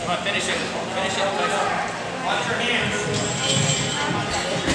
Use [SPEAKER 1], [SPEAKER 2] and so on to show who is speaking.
[SPEAKER 1] Come on, finish it. Finish it. Watch your hands.